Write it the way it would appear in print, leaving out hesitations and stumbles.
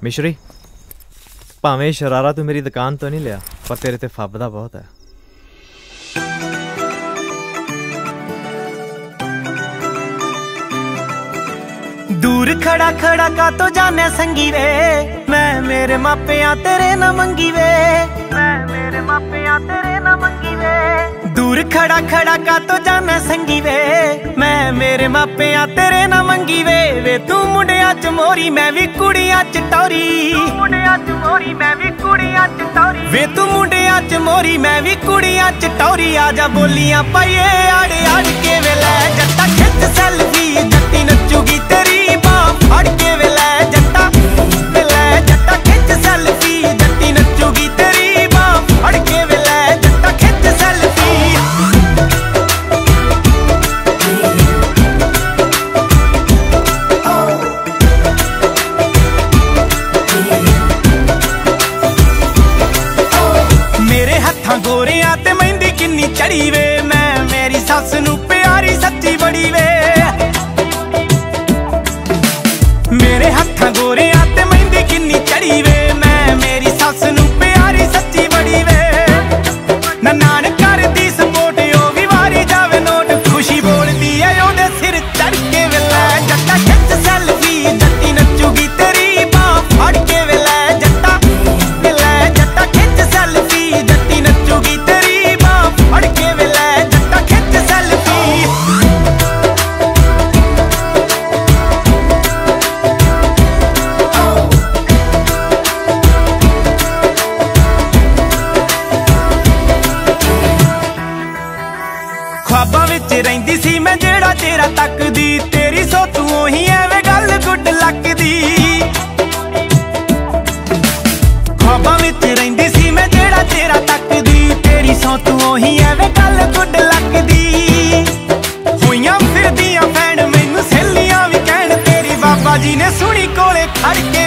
मिश्री भावें शरारा तू मेरी दुकान तो नहीं लिया पर तेरे ते फबदा बहुत है। दूर खड़ा खड़ा का तो जाने संगी वे, मैं मेरे मापिया तेरे ना मंगी वे, मैं मेरे मापिया तेरे ना मंगी वे। दूर खड़ा खड़ा का तो जाने संगी वे, मैं मेरे मापिया तेरे ना मंगी वे। वे तू मुंडिया च मोरी मैं भी कुड़िया च टोरी, मुंडिया च मोरी मैं भी कुड़िया च टोरी। वे तू मुंडिया च मोरी मैं भी कुड़िया च टोरी। आजा बोलियां पाइए आड़े आड़ के वेले जट्टा खिच सेल्फी जट्टी नचूगी तेरी बाह फड़ के वेले जट्टा खिच सेल्फी जट्टी नचूगी तेरी बाह फड़ के वेले जट्टा खिच सेल्फी। मेरे हत्थां गोरियां ते मेहंदी किन्नी चढ़ी वे, मैं मेरी सस नू प्यारी सच्ची बड़ी वे। मेरे हत्थां गोरियां ते मेहंदी किन्नी चढ़ी वे, मैं मेरी सस नू प्यारी सच्ची बड़ी वे। नान कर दी सपोर्ट ओ भी वारी जावे नोट, खुशी बोलदी है ओदे सिर चढ़ के वेले जट्टा खिच सेल्फी जट्टी नचूगी तेरी बाह फड़ के वेले जट्टा खिच सेल्फी जट्टी नचूगी तेरी बाह फड़ के वेले जट्टा खिच सेल्फी। ख्वाबां विच रहिंदी सी मैं जेड़ा तेरा तकदी, तेरी सोतू ओही एवें गल गुड लकदी। ख्वाबां विच रहिंदी सी मैं जेड़ा तेरा तकदी, तेरी सोतू ओही एवें गल गुड लकदी। होइयां फिरदियां फैन मैनू सहेलियां भी कहण तेरी बाबा जी ने सुनी कोले खड़ के